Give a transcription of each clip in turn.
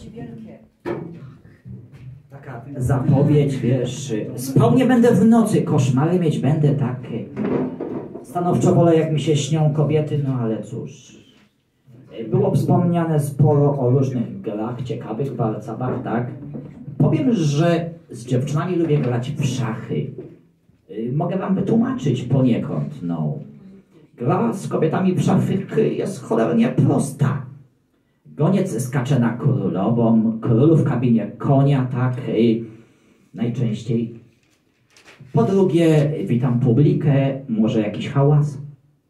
ci wielkie. Taka zapowiedź, wiesz, spał nie będę w nocy, koszmary mieć będę takie. Stanowczo wolę, jak mi się śnią kobiety, no ale cóż. Było wspomniane sporo o różnych grach, ciekawych walcach, tak? Powiem, że z dziewczynami lubię grać w szachy. Mogę wam wytłumaczyć poniekąd, no. Gra z kobietami w szachy jest cholernie prosta. Goniec skacze na królową, król w kabinie konia, tak? Najczęściej. Po drugie, witam publikę, może jakiś hałas?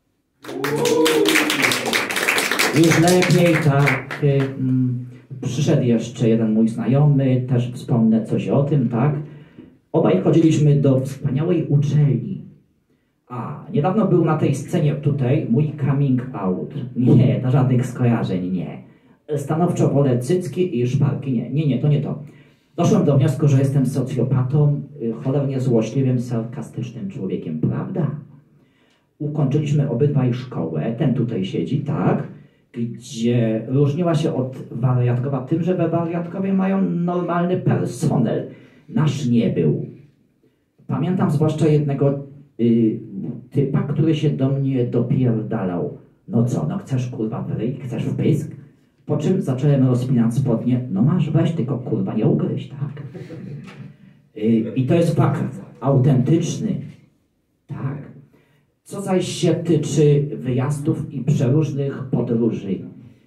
Już lepiej, tak. Przyszedł jeszcze jeden mój znajomy, też wspomnę coś o tym, tak. Obaj chodziliśmy do wspaniałej uczelni. A, niedawno był na tej scenie tutaj mój coming out. Nie, to żadnych skojarzeń, nie. Stanowczo wolę cycki i szparki, nie, to nie to. Doszłem do wniosku, że jestem socjopatą, cholernie złośliwym, sarkastycznym człowiekiem, prawda? Ukończyliśmy obydwaj szkołę, ten tutaj siedzi, tak? Gdzie różniła się od wariatkowa tym, że we wariatkowie mają normalny personel. Nasz nie był. Pamiętam zwłaszcza jednego typa, który się do mnie dopierdalał. No co, no chcesz kurwa w ryj, chcesz w pysk? Po czym zacząłem rozpinać spodnie. No masz, weź, tylko kurwa nie ugryź, tak? I to jest fakt autentyczny. Tak. Co zaś się tyczy wyjazdów i przeróżnych podróży.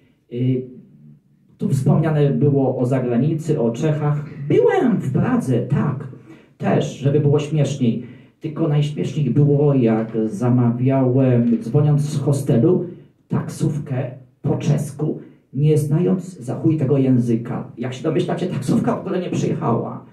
Tu wspomniane było o zagranicy, o Czechach. Byłem w Pradze, tak. Też, żeby było śmieszniej. Tylko najśmieszniej było, jak zamawiałem, dzwoniąc z hostelu, taksówkę po czesku, nie znając za chuj tego języka. Jak się domyślacie, taksówka w ogóle nie przyjechała.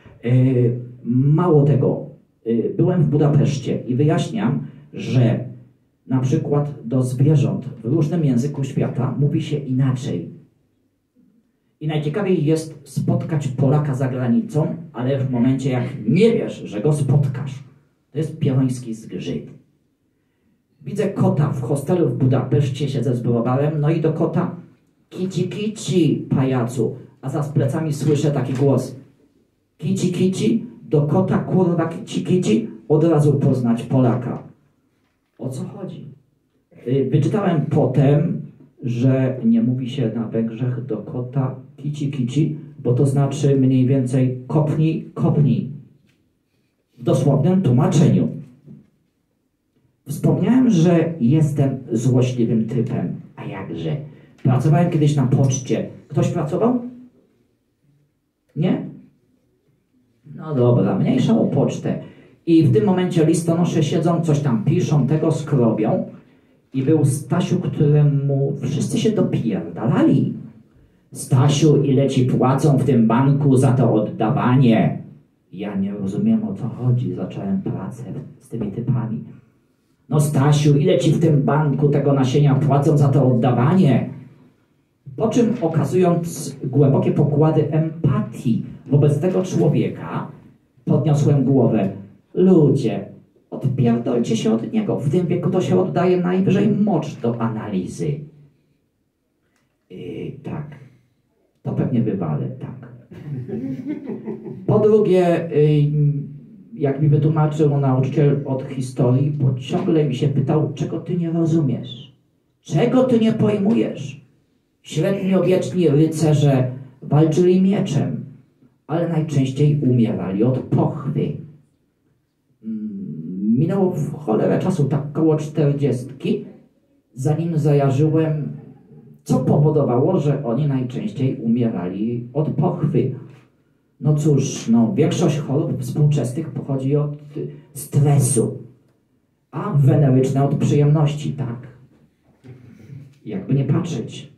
Mało tego, byłem w Budapeszcie i wyjaśniam, że na przykład do zwierząt w różnym języku świata mówi się inaczej. I najciekawiej jest spotkać Polaka za granicą, ale w momencie jak nie wiesz, że go spotkasz, to jest pieroński zgrzyt. Widzę kota w hostelu w Budapeszcie, siedzę z browarem, no i do kota kici kici, pajacu, a za plecami słyszę taki głos kici kici, do kota kurwa kici kici, od razu poznać Polaka. O co chodzi? Wyczytałem potem, że nie mówi się na Węgrzech do kota kici kici, bo to znaczy mniej więcej kopnij, kopnij. W dosłownym tłumaczeniu. Wspomniałem, że jestem złośliwym typem. A jakże? Pracowałem kiedyś na poczcie. Ktoś pracował? Nie? No dobra, mniejsza o pocztę. I w tym momencie listonosze siedzą, coś tam piszą, tego skrobią. I był Stasiu, któremu wszyscy się dopierdalali. Stasiu, ile ci płacą w tym banku za to oddawanie? Ja nie rozumiem, o co chodzi. Zacząłem pracę z tymi typami. No Stasiu, ile ci w tym banku tego nasienia płacą za to oddawanie? Po czym, okazując głębokie pokłady empatii wobec tego człowieka, podniosłem głowę. Ludzie, odpierdolcie się od niego. W tym wieku to się oddaje najwyżej mocz do analizy. Tak. To pewnie wywalę, tak. Po drugie, jak mi wytłumaczył nauczyciel od historii, bo ciągle mi się pytał, czego ty nie rozumiesz? Czego ty nie pojmujesz? Średniowieczni rycerze walczyli mieczem, ale najczęściej umierali od pochwy. Minęło w cholerę czasu, tak koło 40, zanim zajarzyłem, co powodowało, że oni najczęściej umierali od pochwy. No cóż, no, większość chorób współczesnych pochodzi od stresu, a weneryczne od przyjemności, tak. Jakby nie patrzeć.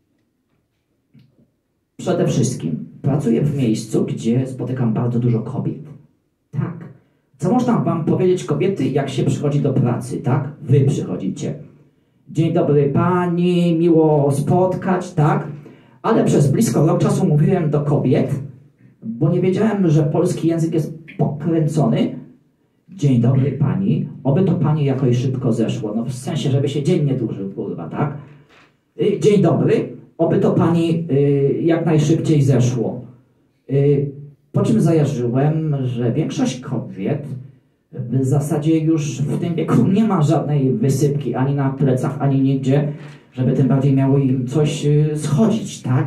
Przede wszystkim pracuję w miejscu, gdzie spotykam bardzo dużo kobiet. Tak. Co można wam powiedzieć, kobiety, jak się przychodzi do pracy, tak? Wy przychodzicie. Dzień dobry pani, miło spotkać, tak? Ale przez blisko rok czasu mówiłem do kobiet, bo nie wiedziałem, że polski język jest pokręcony. Dzień dobry pani, oby to pani jakoś szybko zeszło, no w sensie, żeby się dzień nie dłużył, kurwa, tak? Dzień dobry, oby to pani jak najszybciej zeszło. Po czym zajarzyłem, że większość kobiet w zasadzie już w tym wieku nie ma żadnej wysypki ani na plecach, ani nigdzie, żeby tym bardziej miało im coś schodzić, tak?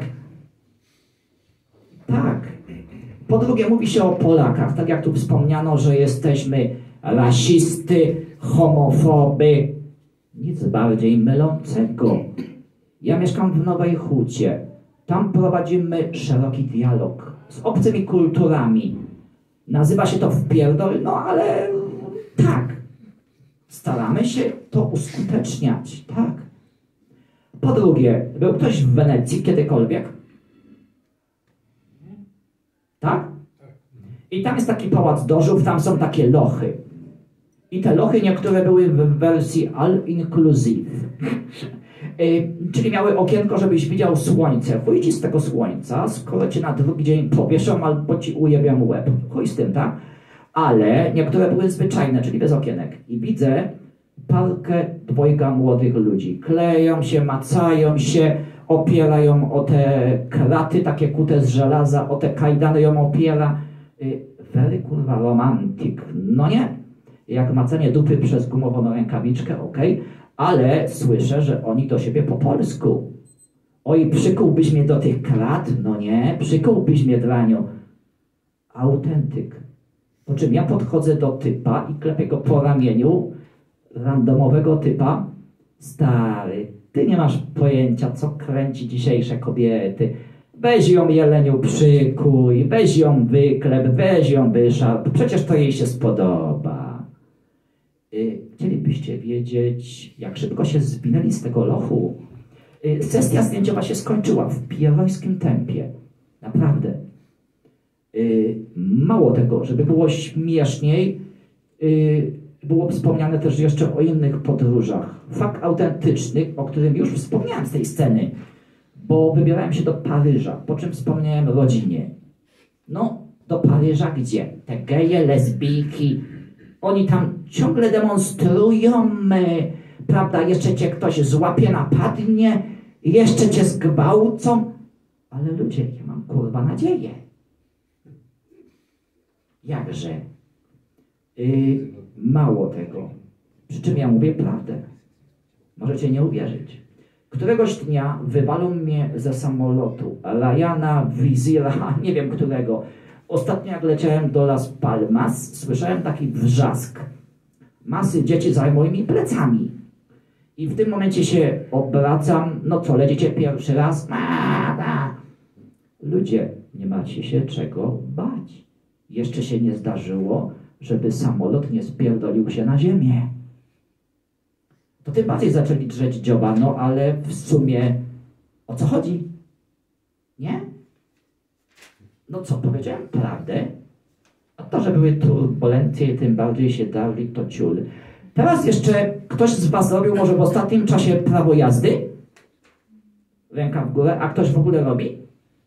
Tak. Po drugie mówi się o Polakach, tak jak tu wspomniano, że jesteśmy rasisty, homofoby. Nic bardziej mylącego. Ja mieszkam w Nowej Hucie. Tam prowadzimy szeroki dialog z obcymi kulturami. Nazywa się to wpierdol, no ale tak. Staramy się to uskuteczniać, tak. Po drugie, był ktoś w Wenecji kiedykolwiek? Tak? I tam jest taki pałac dożów, tam są takie lochy. I te lochy niektóre były w wersji all-inclusive. Czyli miały okienko, żebyś widział słońce. Chuj ci z tego słońca, skoro cię na drugi dzień powieszą albo ci ujebią łeb. Chuj z tym, tak? Ale niektóre były zwyczajne, czyli bez okienek. I widzę parkę dwojga młodych ludzi. Kleją się, macają się, opierają o te kraty takie kute z żelaza, o te kajdany ją opiera. Very kurwa romantyk. No nie? Jak macanie dupy przez gumową rękawiczkę, okej. Ale słyszę, że oni do siebie po polsku. Oj, przykułbyś mnie do tych krat? No nie, przykułbyś mnie, draniu. Autentyk. Po czym ja podchodzę do typa i klepię go po ramieniu, randomowego typa. Stary, ty nie masz pojęcia, co kręci dzisiejsze kobiety. Weź ją, jeleniu, przykuj, weź ją wyklep, weź ją wyszarp. Przecież to jej się spodoba. Chcielibyście wiedzieć, jak szybko się zwinęli z tego lochu? Sesja zdjęciowa się skończyła w pierońskim tempie. Naprawdę. Mało tego, żeby było śmieszniej, było wspomniane też jeszcze o innych podróżach. Fakt autentycznych, o którym już wspomniałem z tej sceny, bo wybierałem się do Paryża, po czym wspomniałem rodzinie. No, do Paryża gdzie? Te geje, lesbijki, oni tam ciągle demonstrują, prawda, jeszcze cię ktoś złapie, napadnie, jeszcze cię zgwałcą. Ale ludzie, ja mam kurwa nadzieję. Jakże? Mało tego. Przy czym ja mówię prawdę. Możecie nie uwierzyć. Któregoś dnia wywalą mnie ze samolotu Ryana, Wizira, nie wiem którego. Ostatnio jak leciałem do Las Palmas, słyszałem taki wrzask. Masy dzieci za moimi plecami. I w tym momencie się obracam. No co, lecicie pierwszy raz? Ludzie, nie macie się czego bać. Jeszcze się nie zdarzyło, żeby samolot nie spierdolił się na ziemię. To tym bardziej zaczęli drzeć dzioba, no ale w sumie o co chodzi? Nie? No co, powiedziałem prawdę? A to, że były turbulencje, tym bardziej się darli, to ciul. Teraz jeszcze ktoś z was robił może w ostatnim czasie prawo jazdy? Ręka w górę. A ktoś w ogóle robi?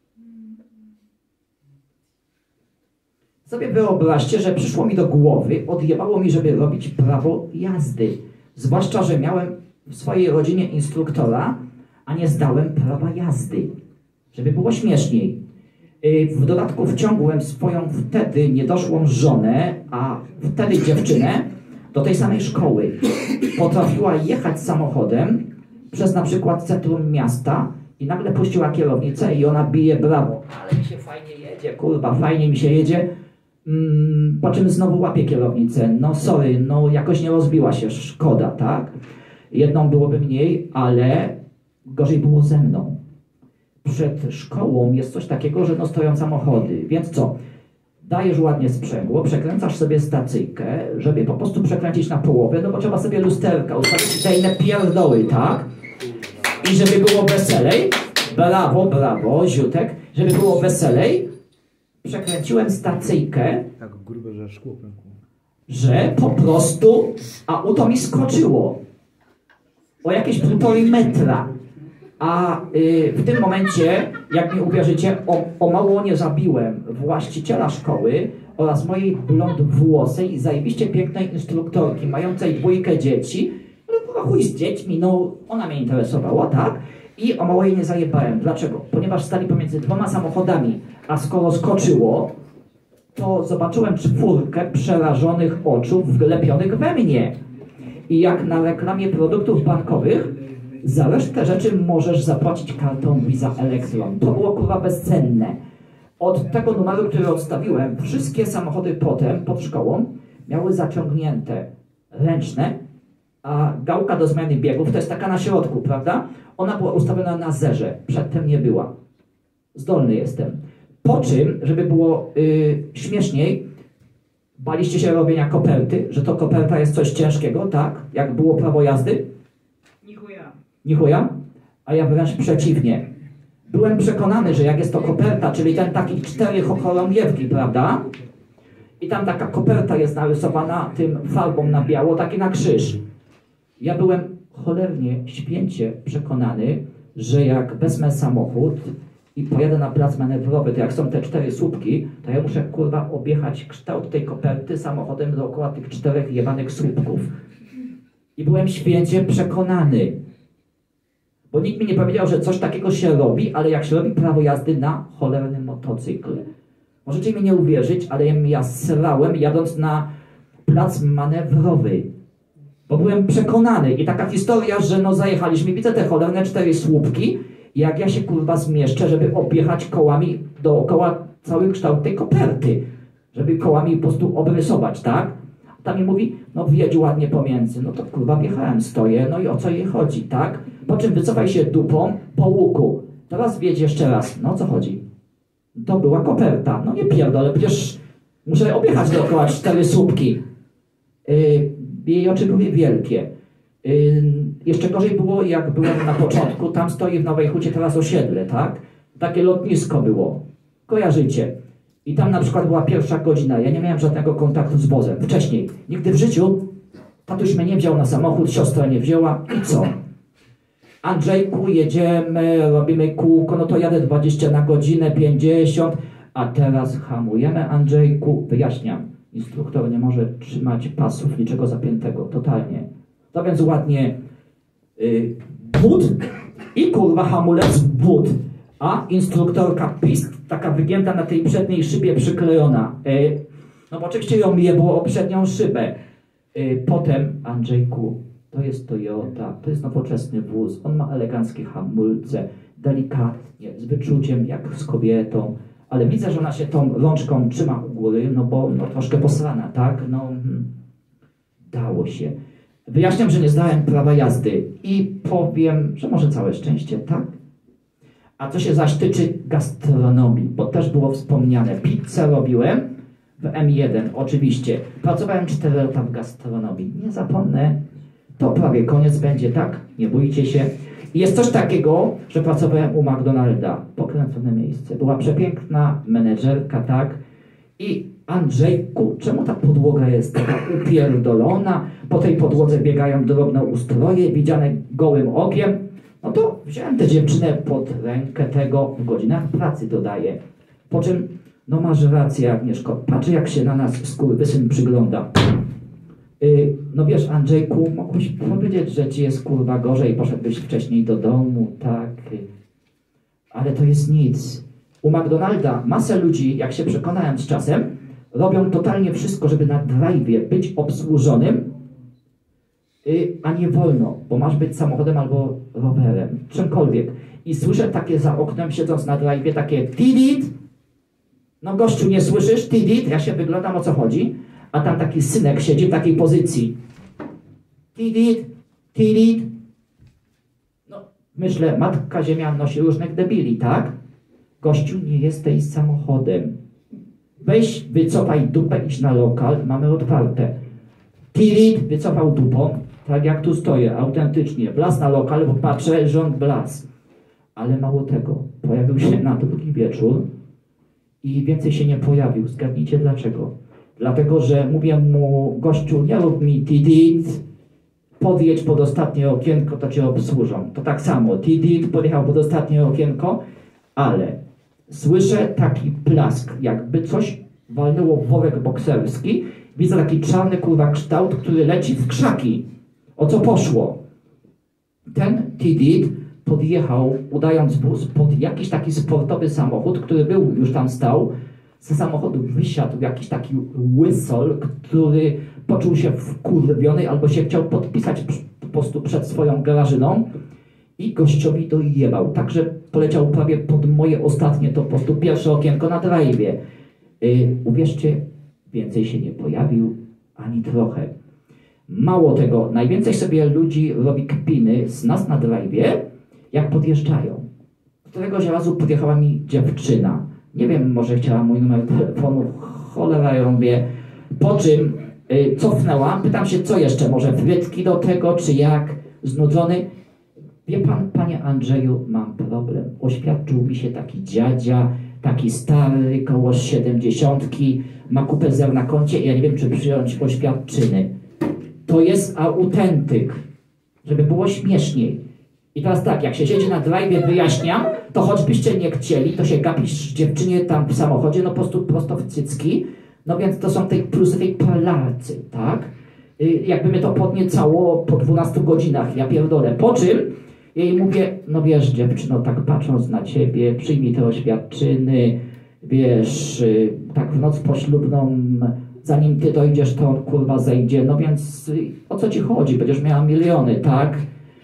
Sobie wyobraźcie, że przyszło mi do głowy, odjebało mi, żeby robić prawo jazdy. Zwłaszcza, że miałem w swojej rodzinie instruktora, a nie zdałem prawa jazdy. Żeby było śmieszniej. W dodatku wciągłem swoją wtedy niedoszłą żonę, a wtedy dziewczynę, do tej samej szkoły. Potrafiła jechać samochodem przez na przykład centrum miasta i nagle puściła kierownicę i ona bije brawo. Ale mi się fajnie jedzie, kurwa, fajnie mi się jedzie. Po czym znowu łapie kierownicę. No sorry, no jakoś nie rozbiła się, szkoda, tak? Jedną byłoby mniej, ale gorzej było ze mną. Przed szkołą jest coś takiego, że no stoją samochody, więc co? Dajesz ładnie sprzęgło, przekręcasz sobie stacyjkę, żeby po prostu przekręcić na połowę, no bo trzeba sobie lusterka ustawić te inne pierdoły, tak? I żeby było weselej, brawo, brawo, ziutek, żeby było weselej, przekręciłem stacyjkę, tak grube, że szkło pękło. Że po prostu auto mi skoczyło o jakieś 1,5 metra. A w tym momencie, jak mi uwierzycie, o mało nie zabiłem właściciela szkoły oraz mojej blondwłosej i zajebiście pięknej instruktorki, mającej 2 dzieci. No chuj z dziećmi, no ona mnie interesowała, tak? I o mało jej nie zajebałem. Dlaczego? Ponieważ stali pomiędzy dwoma samochodami, a skoro skoczyło, to zobaczyłem 4 przerażonych oczu wlepionych we mnie. I jak na reklamie produktów bankowych, za resztę rzeczy możesz zapłacić kartą Visa Electron. To było kurwa bezcenne. Od tego numeru, który odstawiłem, wszystkie samochody potem, pod szkołą, miały zaciągnięte ręczne, a gałka do zmiany biegów to jest taka na środku, prawda? Ona była ustawiona na zerze, przedtem nie była. Zdolny jestem. Po czym, żeby było śmieszniej, baliście się robienia koperty, że to koperta jest coś ciężkiego, tak? Jak było prawo jazdy? Nichuja? A ja wręcz przeciwnie. Byłem przekonany, że jak jest to koperta, czyli ten taki 4 chorągiewki, prawda? I tam taka koperta jest narysowana tym farbą na biało, taki na krzyż. Ja byłem cholernie, święcie przekonany, że jak wezmę samochód i pojadę na plac manewrowy, to jak są te 4 słupki, to ja muszę kurwa objechać kształt tej koperty samochodem dookoła tych 4 jebanych słupków. I byłem święcie przekonany. Bo nikt mi nie powiedział, że coś takiego się robi, ale jak się robi prawo jazdy na cholernym motocykl. Możecie mi nie uwierzyć, ale ja srałem jadąc na plac manewrowy. Bo byłem przekonany. I taka historia, że no zajechaliśmy, widzę te cholerne 4 słupki, i jak ja się kurwa zmieszczę, żeby objechać kołami dookoła cały kształt tej koperty. Żeby kołami po prostu obrysować, tak? Tam mi mówi, no wjedź ładnie pomiędzy. No to kurwa wjechałem, stoję, no i o co jej chodzi, tak? Po czym wycofaj się dupą po łuku. Teraz wjedź jeszcze raz. No o co chodzi? To była koperta. No nie pierdolę, przecież muszę objechać dookoła 4 słupki. Jej oczy były wielkie. Jeszcze gorzej było, jak byłem na początku. Tam stoi w Nowej Hucie teraz osiedle, tak? Takie lotnisko było. Kojarzycie? I tam na przykład była 1 godzina. Ja nie miałem żadnego kontaktu z wozem. Wcześniej. Nigdy w życiu tatuś mnie nie wziął na samochód, siostra nie wzięła. I co? Andrzejku, jedziemy, robimy kółko, no to jadę 20 na godzinę, 50, a teraz hamujemy, Andrzejku. Wyjaśniam, instruktor nie może trzymać pasów, niczego zapiętego, totalnie. To więc ładnie but i kurwa hamulec but, a instruktorka pisk, taka wygięta na tej przedniej szybie przyklejona. No bo oczywiście ją jebło o przednią szybę. Potem, Andrzejku, to jest Toyota, to jest nowoczesny wóz, on ma eleganckie hamulce, delikatnie, z wyczuciem, jak z kobietą, ale widzę, że ona się tą rączką trzyma u góry, no bo no, troszkę posrana, tak? No, dało się. Wyjaśniam, że nie zdałem prawa jazdy i powiem, że może całe szczęście, tak? A co się zaś tyczy gastronomii, bo też było wspomniane, pizzę robiłem w M1, oczywiście. Pracowałem 4 lata w gastronomii, nie zapomnę. To prawie koniec będzie, tak? Nie bójcie się. I jest coś takiego, że pracowałem u McDonalda. Pokręcone miejsce. Była przepiękna menedżerka, tak? I Andrzejku, czemu ta podłoga jest taka upierdolona? Po tej podłodze biegają drobnoustroje, widziane gołym okiem. No to wziąłem tę dziewczynę pod rękę tego w godzinach pracy, dodaję. Po czym, no masz rację, Agnieszko, patrz jak się na nas skurwysyn przygląda. No wiesz, Andrzejku, mógłbyś powiedzieć, że ci jest kurwa gorzej, poszedłbyś wcześniej do domu, tak? Ale to jest nic. U McDonalda masę ludzi, jak się przekonałem z czasem, robią totalnie wszystko, żeby na drive'ie być obsłużonym, a nie wolno, bo masz być samochodem albo rowerem, czymkolwiek. I słyszę takie za oknem, siedząc na drive'ie, takie tidit. No gościu, nie słyszysz? Tidit. Ja się wyglądam, o co chodzi. A tam taki synek siedzi w takiej pozycji. Tidit, tidit. No, myślę, Matka Ziemia nosi różnych debili, tak? Gościu, nie jesteś samochodem. Weź, wycofaj dupę, idź na lokal, mamy otwarte. Tidit, wycofał dupą, tak jak tu stoję, autentycznie. Blas na lokal, bo patrzę, rząd blas. Ale mało tego, pojawił się na drugi wieczór i więcej się nie pojawił. Zgadnijcie dlaczego. Dlatego, że mówię mu, gościu, nie rób mi tidit, podjedź pod ostatnie okienko, to cię obsłużą. To tak samo, tidit, podjechał pod ostatnie okienko, ale słyszę taki plask, jakby coś walnęło w worek bokserski. Widzę taki czarny kurwa kształt, który leci w krzaki. O co poszło? Ten tidit podjechał, udając wóz, pod jakiś taki sportowy samochód, który był, już tam stał. Z samochodu wysiadł jakiś taki łysol, który poczuł się wkurwiony albo się chciał podpisać po prostu przed swoją garażyną i gościowi dojebał. Także poleciał prawie pod moje ostatnie, to po prostu pierwsze okienko na drive'ie. Uwierzcie, więcej się nie pojawił ani trochę. Mało tego, najwięcej sobie ludzi robi kpiny z nas na drive'ie, jak podjeżdżają. Któregoś razu podjechała mi dziewczyna. Nie wiem, może chciała mój numer telefonu, cholera ją wie. Po czym cofnęłam, pytam się, co jeszcze, może frytki do tego, czy jak, znudzony. Wie pan, panie Andrzeju, mam problem. Oświadczył mi się taki dziadzia, taki stary, koło 70, ma kupę zer na koncie i ja nie wiem, czy przyjąć oświadczyny. To jest autentyk, żeby było śmieszniej. I teraz tak, jak się siedzi na drive'ie, wyjaśniam, to choćbyście nie chcieli, to się gapisz dziewczynie tam w samochodzie, no po prostu prosto w cycki. No więc to są tej plusowej Polacy, tak? Jakby mnie to podniecało po 12 godzinach, ja pierdolę. Po czym jej mówię, no wiesz dziewczyno, tak patrząc na ciebie, przyjmij te oświadczyny, wiesz, tak w noc poślubną, zanim ty dojdziesz, to on kurwa zejdzie, no więc o co ci chodzi? Będziesz miała miliony, tak?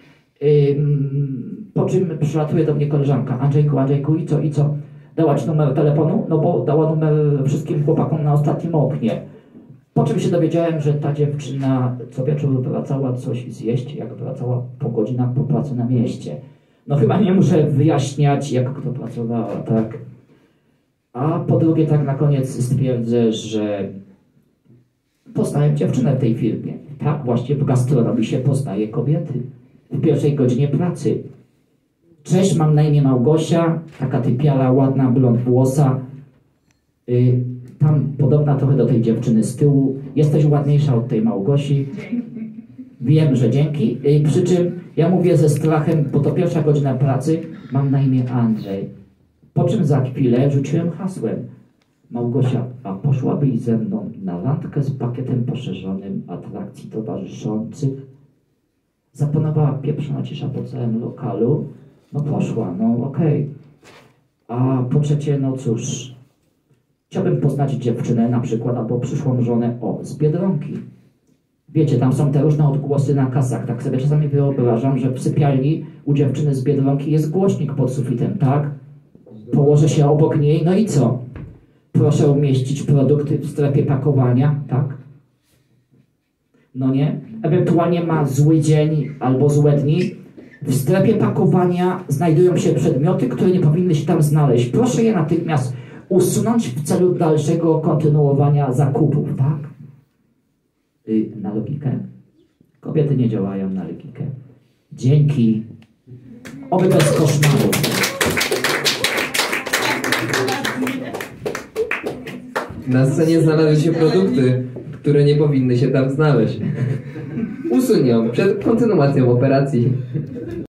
Po czym przylatuje do mnie koleżanka, Andrzejku, i co? Dała ci numer telefonu? No bo dała numer wszystkim chłopakom na ostatnim oknie. Po czym się dowiedziałem, że ta dziewczyna co wieczór wracała coś zjeść, jak wracała po godzinach po pracy na mieście. No chyba nie muszę wyjaśniać, jak kto pracowała, tak? A po drugie, tak na koniec stwierdzę, że poznałem dziewczynę w tej firmie. Tak, właśnie w gastronomii się poznaje kobiety. W pierwszej godzinie pracy. Cześć, mam na imię Małgosia, taka typiara, ładna, blond włosa. Tam podobna trochę do tej dziewczyny z tyłu. Jesteś ładniejsza od tej Małgosi. Wiem, że dzięki. Przy czym ja mówię ze strachem, bo to pierwsza godzina pracy, mam na imię Andrzej. Po czym za chwilę rzuciłem hasłem. Małgosia, a poszłabyś ze mną na randkę z pakietem poszerzonym atrakcji towarzyszących? Zapanowała pieprzona cisza po całym lokalu. No poszła, no okej. A po trzecie, no cóż, chciałbym poznać dziewczynę na przykład, albo przyszłą żonę, z Biedronki. Wiecie, tam są te różne odgłosy na kasach, tak sobie czasami wyobrażam, że w sypialni u dziewczyny z Biedronki jest głośnik pod sufitem, tak? Położę się obok niej, no i co? Proszę umieścić produkty w strefie pakowania, tak? No nie? Ewentualnie ma zły dzień albo złe dni. W strefie pakowania znajdują się przedmioty, które nie powinny się tam znaleźć. Proszę je natychmiast usunąć w celu dalszego kontynuowania zakupów, tak? Na logikę? Kobiety nie działają na logikę. Dzięki. Oby bez koszmarów. Na scenie znalazły się produkty, które nie powinny się tam znaleźć. Usuń ją przed kontynuacją operacji.